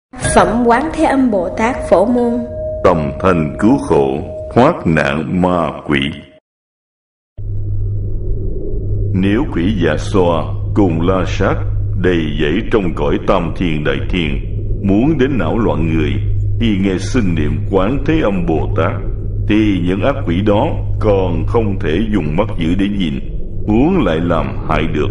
Phẩm Quán Thế Âm Bồ Tát Phổ Môn. Tầm thành cứu khổ, thoát nạn ma quỷ. Nếu quỷ già xoa cùng la sát đầy dẫy trong cõi tam thiên đại thiên, muốn đến não loạn người khi nghe xưng niệm Quán Thế Âm Bồ Tát, thì những ác quỷ đó còn không thể dùng mắt dữ để nhìn, huống lại làm hại được.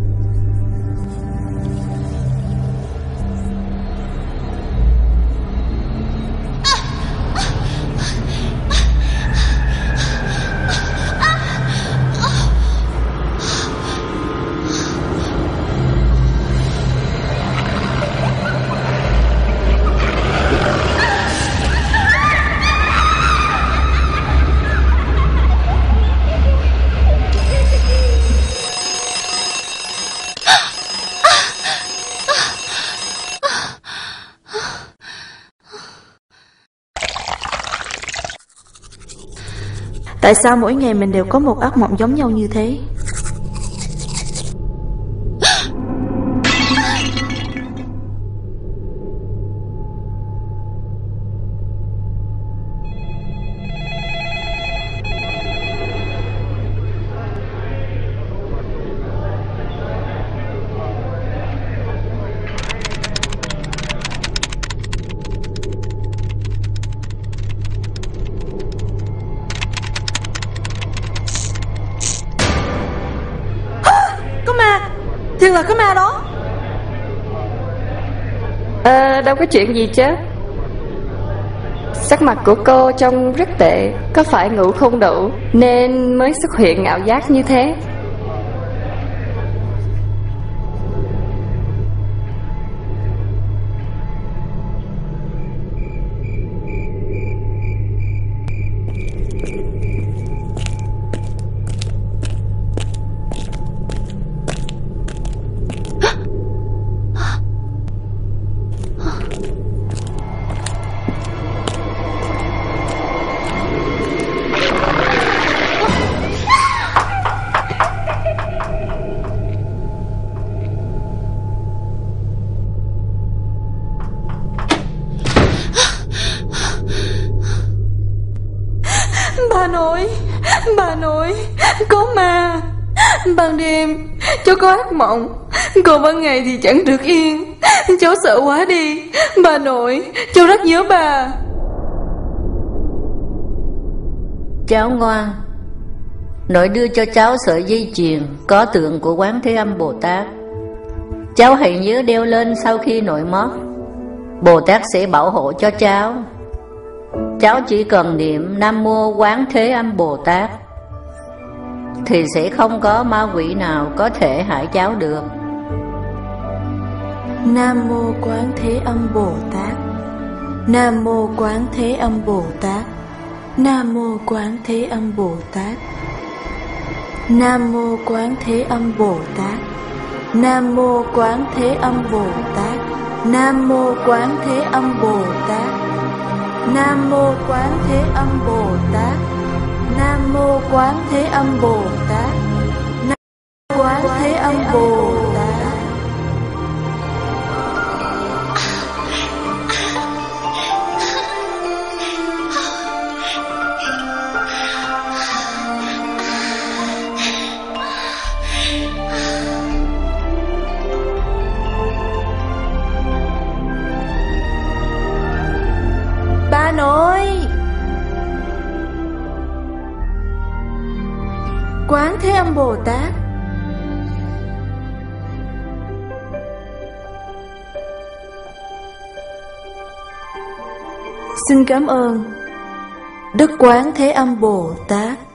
Tại sao mỗi ngày mình đều có một ác mộng giống nhau như thế? Thiệt là cái ma đó. Đâu có chuyện gì chứ. Sắc mặt của cô trông rất tệ. Có phải ngủ không đủ nên mới xuất hiện ảo giác như thế? Bà nội, có ma. Ban đêm cháu có ác mộng, còn ban ngày thì chẳng được yên. Cháu sợ quá đi. Bà nội, cháu rất nhớ bà. Cháu ngoan, nội đưa cho cháu sợi dây chuyền có tượng của Quán Thế Âm Bồ Tát. Cháu hãy nhớ đeo lên sau khi nội mất. Bồ Tát sẽ bảo hộ cho cháu. Cháu chỉ cần niệm Nam Mô Quán Thế Âm Bồ Tát thì sẽ không có ma quỷ nào có thể hại cháu được. Nam Mô Quán Thế Âm Bồ Tát. Nam Mô Quán Thế Âm Bồ Tát. Nam Mô Quán Thế Âm Bồ Tát. Nam Mô Quán Thế Âm Bồ Tát. Nam Mô Quán Thế Âm Bồ Tát. Nam Mô Quán Thế Âm Bồ Tát. Nam Mô Quán Thế Âm Bồ Tát. Nam Mô Quán Thế Âm Bồ Tát. Nam Mô Quán Thế Âm Bồ Tát. Bà nội, Quán Thế Âm Bồ Tát. Xin cảm ơn Đức Quán Thế Âm Bồ Tát.